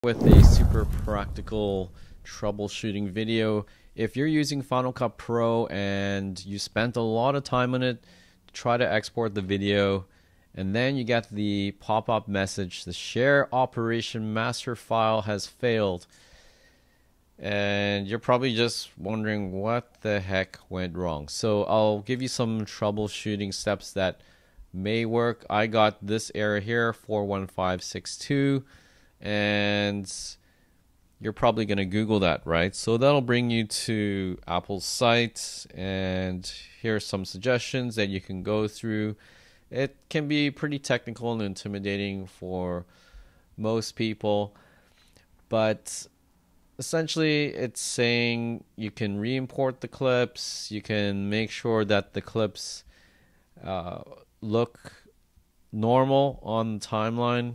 With a super practical troubleshooting video. If you're using Final Cut Pro and you spent a lot of time on it to try to export the video, and then you get the pop-up message, the share operation master file has failed, and you're probably just wondering what the heck went wrong. So I'll give you some troubleshooting steps that may work. I got this error here, 41562, and you're probably going to Google that, right? So that'll bring you to Apple's site, and here are some suggestions that you can go through. It can be pretty technical and intimidating for most people, but essentially it's saying you can re-import the clips, you can make sure that the clips look normal on the timeline,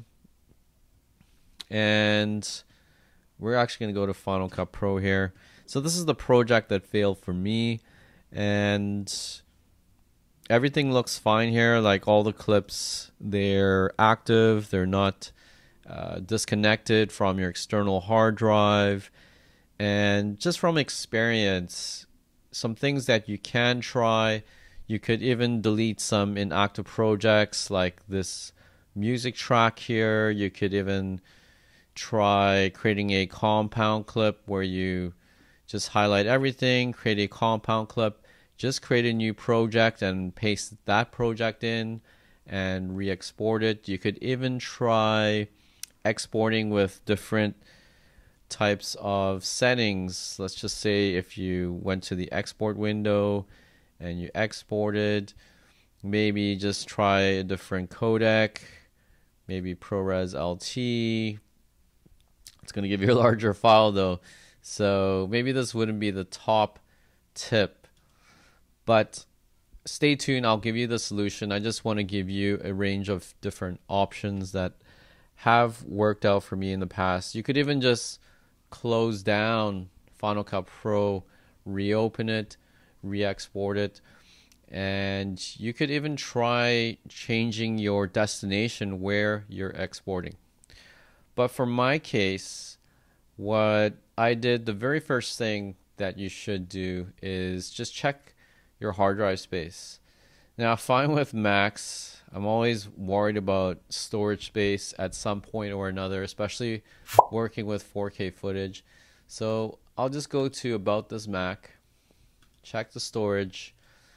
and we're actually going to go to Final Cut Pro here. So this is the project that failed for me, and everything looks fine here. Like all the clips, they're active, they're not disconnected from your external hard drive. And just from experience, some things that you can try, you could even delete some inactive projects like this music track here. You could even try creating a compound clip where you just highlight everything, create a compound clip, just create a new project and paste that project in and re-export it. You could even try exporting with different types of settings. Let's just say if you went to the export window and you exported, maybe just try a different codec, maybe ProRes LT. It's going to give you a larger file though, so maybe this wouldn't be the top tip, but stay tuned. I'll give you the solution. I just want to give you a range of different options that have worked out for me in the past. You could even just close down Final Cut Pro, reopen it, re-export it, and you could even try changing your destination where you're exporting. But for my case, what I did, the very first thing that you should do is just check your hard drive space. Now, I find with Macs, I'm always worried about storage space at some point or another, especially working with 4K footage. So I'll just go to About This Mac, check the storage,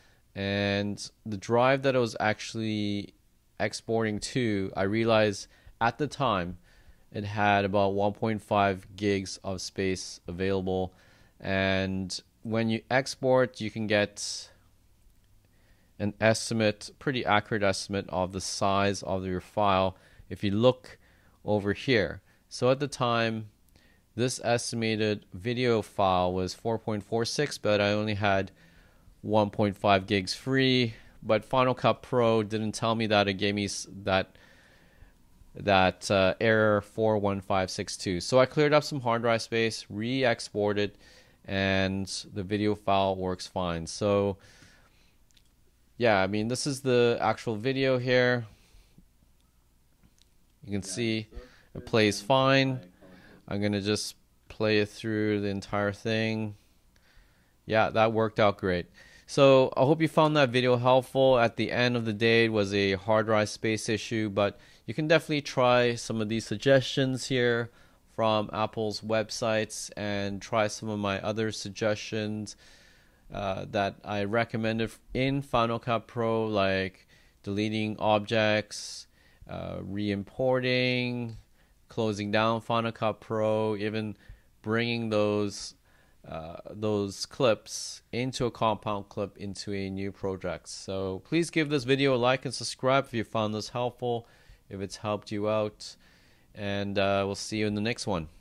and the drive that I was actually exporting to, I realized at the time it had about 1.5 gigs of space available. And when you export, you can get an estimate, pretty accurate estimate of the size of your file if you look over here. So at the time, this estimated video file was 4.46, but I only had 1.5 gigs free. But Final Cut Pro didn't tell me that. It gave me that error 41562. So I cleared up some hard drive space, re-exported, and the video file works fine. So yeah, I mean, this is the actual video here. You can see it plays fine. I'm gonna just play it through the entire thing. Yeah, that worked out great. So I hope you found that video helpful. At the end of the day, it was a hard drive space issue, but you can definitely try some of these suggestions here from Apple's websites and try some of my other suggestions that I recommended in Final Cut Pro, like deleting objects, re-importing, closing down Final Cut Pro, even bringing those clips into a compound clip into a new project. So please give this video a like and subscribe if you found this helpful, if it's helped you out, and we'll see you in the next one.